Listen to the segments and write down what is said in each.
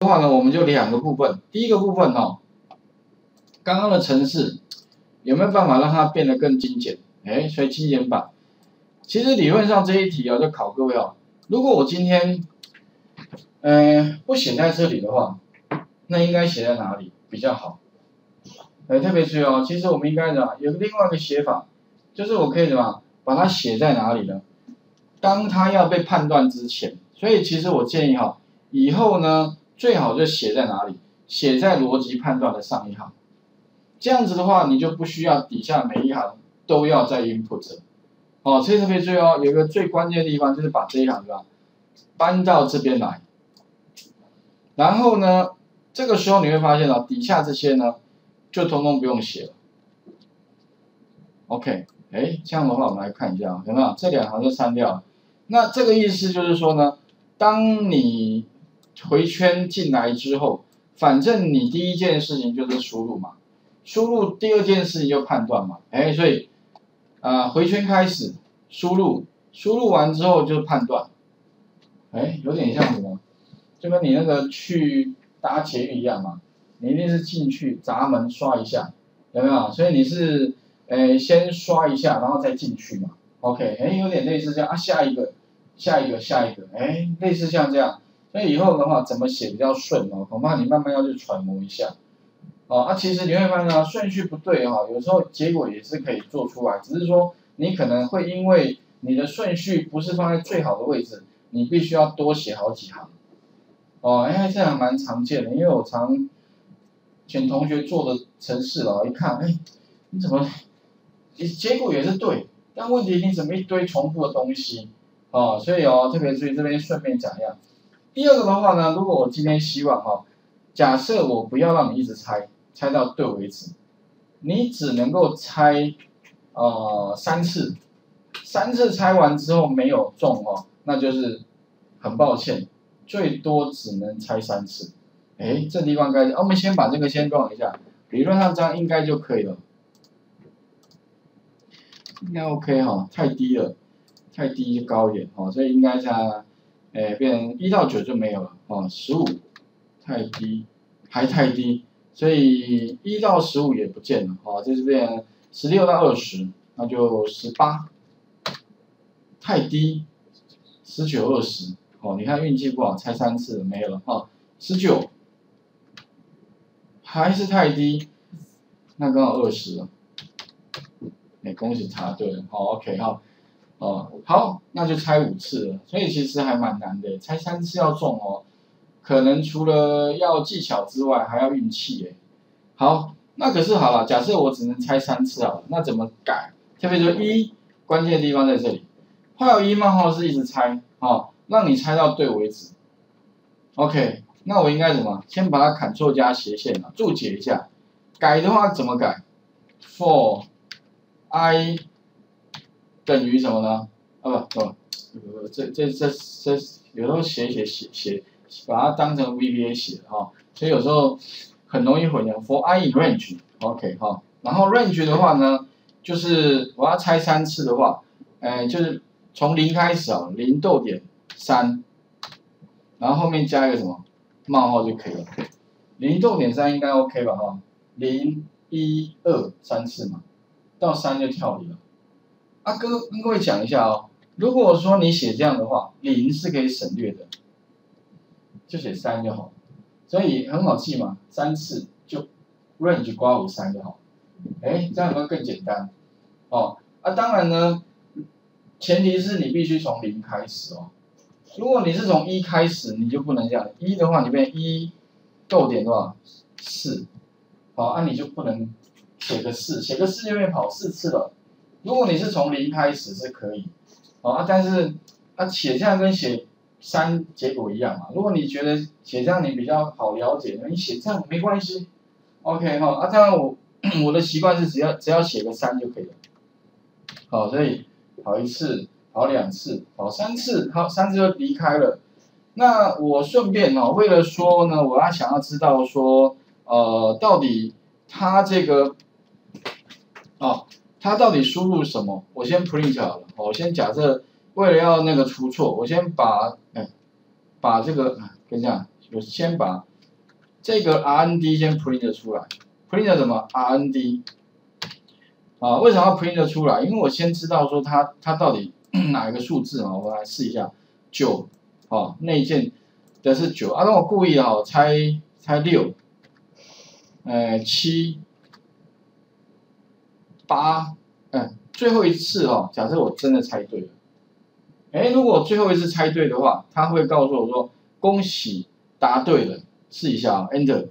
话呢，我们就两个部分。第一个部分哦，刚刚的程式有没有办法让它变得更精简？所以精简版，其实理论上这一题啊，就考各位哦，如果我今天不写在这里的话，那应该写在哪里比较好？特别注意哦，其实我们应该怎么有另外一个写法，就是我可以怎么把它写在哪里呢？当它要被判断之前，所以其实我建议哈，以后呢最好就写在哪里？写在逻辑判断的上一行。这样子的话，你就不需要底下每一行都要再 input。哦，所以特别注意哦，有一个最关键的地方就是把这一行搬到这边来。然后呢，这个时候你会发现哦，底下这些呢就通通不用写了。OK， 这样的话我们来看一下，有没有？这两行就删掉了。那这个意思就是说呢，当你回圈进来之后，反正你第一件事情就是输入嘛，输入第二件事情就判断嘛，所以回圈开始输入，输入完之后就判断，有点像什么？就跟你那个去搭捷运一样嘛，你一定是进去闸门刷一下，有没有？所以你是先刷一下，然后再进去嘛。OK， 有点类似这样啊，下一个，类似像这样。所以以后的话怎么写比较顺哦？恐怕你慢慢要去揣摩一下。其实你会发现顺序不对哈，有时候结果也是可以做出来，只是说你可能会因为你的顺序不是放在最好的位置，你必须要多写好几行。这样蛮常见的，因为我常请同学做的程式了，一看，你怎么，结果也是对，但问题你怎么一堆重复的东西，所以特别注意这边顺便讲一下。第二个的话呢，如果我今天希望假设我不要让你一直猜到对为止，你只能够猜3次，3次猜完之后没有中那就是很抱歉。最多只能猜3次，这地方我们先把这个先断一下，理论上这样应该就可以了，应该 OK 太低了，太低就高一点所以应该它，变成1到9就没有了15太低，还太低，所以1到15也不见了这是变16到20，那就18，太低，19、20。你看运气不好，猜3次没有了19，还是太低，那刚好20了，恭喜答对了，OK 好，那就猜5次了，所以其实还蛮难的，猜3次要中可能除了要技巧之外，还要运气好，那可是好了，假设我只能猜3次好了，那怎么改？特别说关键的地方在这里，画有冒号是一直猜让你猜到对为止。OK， 那我应该怎么？先把它Ctrl加斜线注解一下。改的话怎么改 ？For I 等于什么呢？这有时候写，把它当成 VBA 写所以有时候很容易混淆。For I in range，OK 然后 range 的话呢，就是我要猜3次的话，就是从0开始0逗点3，然后后面加一个什么冒号就可以了。0逗点3应该 OK 吧0、1、2、3次嘛，到3就跳离了。跟各位讲一下如果说你写这样的话，0是可以省略的，就写3就好。所以很好记嘛，3次就 range 刮胡3就好。这样有没有更简单？当然呢，前提是你必须从0开始如果你是从1开始，你就不能这样。1的话，你变1逗点多少？4，你就不能写个4，写个4就变跑4次了。如果你是从0开始是可以，但是写这样跟写3结果一样嘛。如果你觉得写这样你比较好了解，你写这样没关系。OK 当然我的习惯是只要写个3就可以了。所以跑1次。跑2次，跑3次，好，3次就离开了。那我顺便为了说呢，我想要知道说，到底它这个，它到底输入什么？我先 print 好了，我先假设为了要那个出错，我先把这个跟这样，我先把这个 RND 先 print 出来 ，print 什么 RND 啊？为什么要 print 出来？因为我先知道说它到底哪一个数字啊？我来试一下，9，哦，内建的是9啊，那我故意哦猜6， 7、8，最后一次哦，假设我真的猜对了，如果最后一次猜对的话，它会告诉我说恭喜答对了，试一下啊 ，Enter，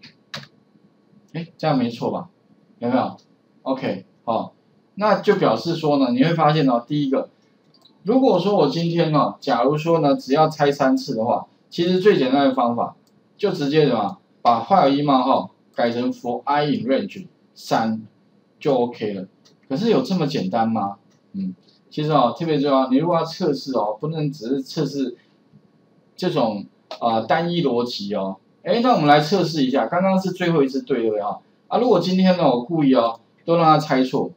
这样没错吧？有没有 ？OK， 好，那就表示说呢，你会发现哦，第一个，如果说我今天哦，假如说呢，只要猜3次的话，其实最简单的方法就直接什么，把 while 一冒号改成 for I in range 3就 OK 了。可是有这么简单吗？其实哦，特别重要，你如果要测试哦，不能只是测试这种单一逻辑哦。那我们来测试一下，刚刚是最后一次对不对如果今天呢，我故意哦，都让他猜错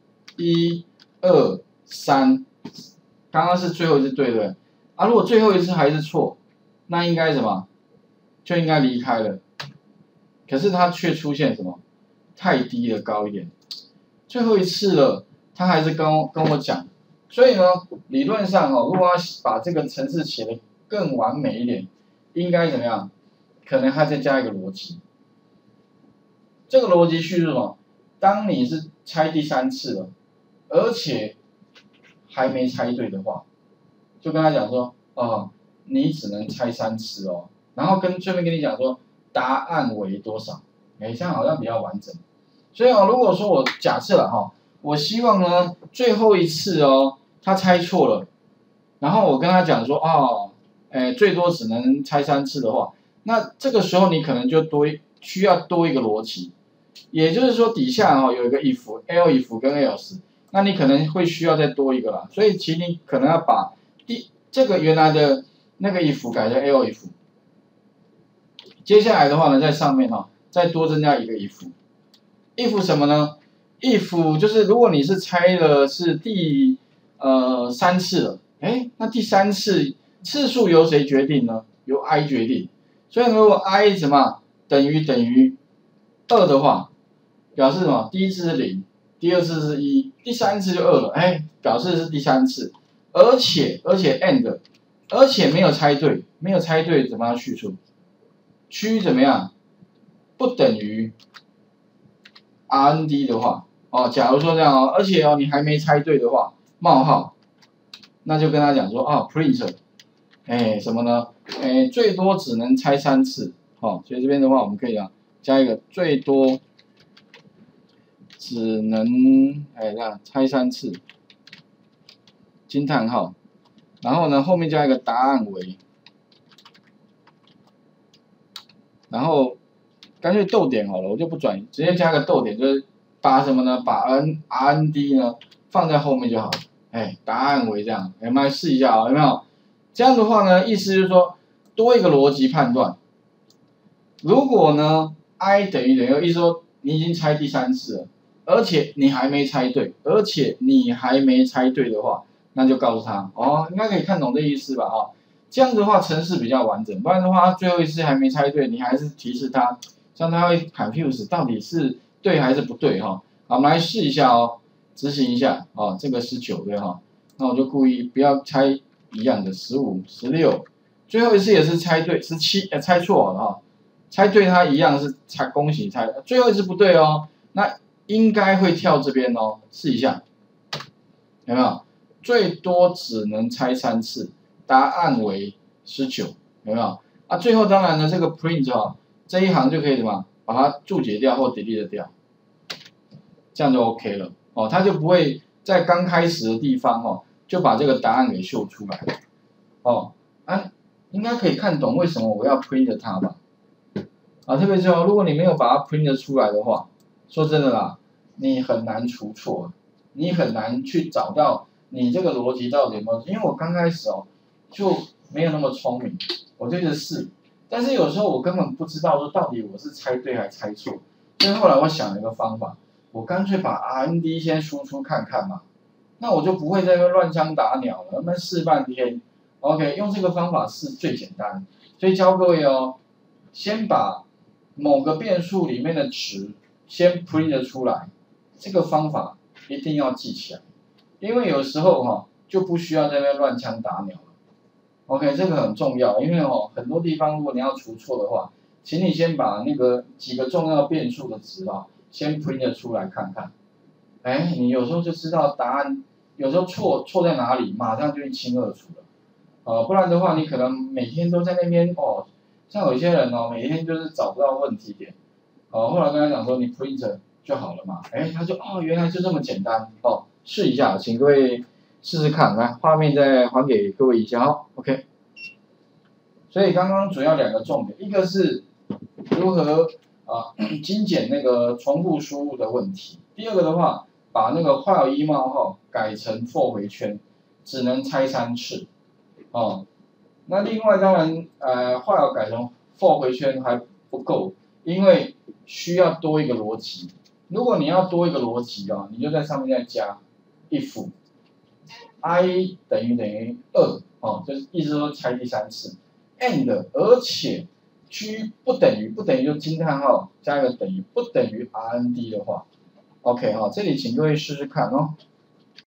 ，1、2、3，刚刚是最后一次对不对？如果最后一次还是错，那应该什么？就应该离开了。可是它却出现什么？太低了，高一点。最后一次了，他还是跟我讲，所以呢，理论上哦，如果要把这个程式写得更完美一点，应该怎么样？可能还再加一个逻辑。这个逻辑叙述什么？当你是猜第3次了，而且还没猜对的话，就跟他讲说，你只能猜3次哦，然后顺便跟你讲说答案为多少，这样好像比较完整。所以如果说我假设了我希望呢最后一次哦，他猜错了，然后我跟他讲说最多只能猜3次的话，那这个时候你可能就需要多一个逻辑，也就是说底下有一个 if、else 跟 else， 那你可能会需要再多一个啦，所以其实你可能要把这个原来的那个 if 改成 else， 接下来的话呢，在上面再多增加一个 if。if 什么呢 ？if 就是如果你是猜了是第3次了，那第3次次数由谁决定呢？由 I 决定。所以如果 I 什么等于2的话，表示什么？第一次是0，第2次是1，第3次就2了，表示是第3次。而且 and， 而且没有猜对，怎么样叙述？趋怎么样？不等于 RND 的话，假如说这样而且你还没猜对的话，冒号，那就跟他讲说print， 什么呢？最多只能猜3次，所以这边的话我们可以加一个最多只能这样猜3次，惊叹号，然后呢后面加一个答案为，然后干脆逗点好了，我就不转，直接加个逗点，就是把什么呢？把 RND 呢放在后面就好了。答案为这样，我们来试一下有没有？这样的话呢，意思就是说多一个逻辑判断。如果呢 I 等于，意思说你已经猜第3次了，而且你还没猜对，的话，那就告诉他应该可以看懂这意思吧这样的话程式比较完整，不然的话他最后一次还没猜对，你还是提示他，这样他会 confuse 到底是对还是不对好，我们来试一下执行一下这个19对那我就故意不要猜一样的15、16，最后一次也是猜对17，猜错了猜对它一样是恭喜猜，最后一次不对那应该会跳这边试一下，有没有？最多只能猜3次。答案为19，有没有？最后当然呢，这个 print 这一行就可以什么，把它注解掉或 delete 掉，这样就 OK 了它就不会在刚开始的地方就把这个答案给秀出来应该可以看懂为什么我要 print 它吧？特别是如果你没有把它 print 出来的话，说真的啦，你很难除错，你很难去找到你这个逻辑到底有没有，因为我刚开始就没有那么聪明，我就一直试，但是有时候我根本不知道说到底我是猜对还是猜错，所以后来我想了一个方法，我干脆把 RND 先输出看看嘛，那我就不会在那边乱枪打鸟了，那试半天 ，OK， 用这个方法是最简单，所以教各位先把某个变数里面的值先 print 出来，这个方法一定要记起来，因为有时候就不需要在那边乱枪打鸟了。OK， 这个很重要，因为很多地方如果你要除错的话，请你先把那个几个重要变数的值先 print 出来看看。哎，你有时候就知道答案，有时候错在哪里，马上就一清二楚了。不然的话，你可能每天都在那边像有些人每天就是找不到问题点，后来跟他讲说你 print 就好了嘛，哎，他就原来就这么简单试一下，请各位试试看，来画面再还给各位一下OK。所以刚刚主要2个重点，一个是如何精简那个重复输入的问题，第二个的话，把那个while 一冒号改成 for 回圈，只能拆3次那另外当然while 改成 for 回圈还不够，因为需要多一个逻辑。如果你要多一个逻辑你就在上面再加 if i 等于2就是意思说拆第3次 and 而且 G 不等于就惊叹号加一个等于不等于 RND 的话 ，OK 这里请各位试试看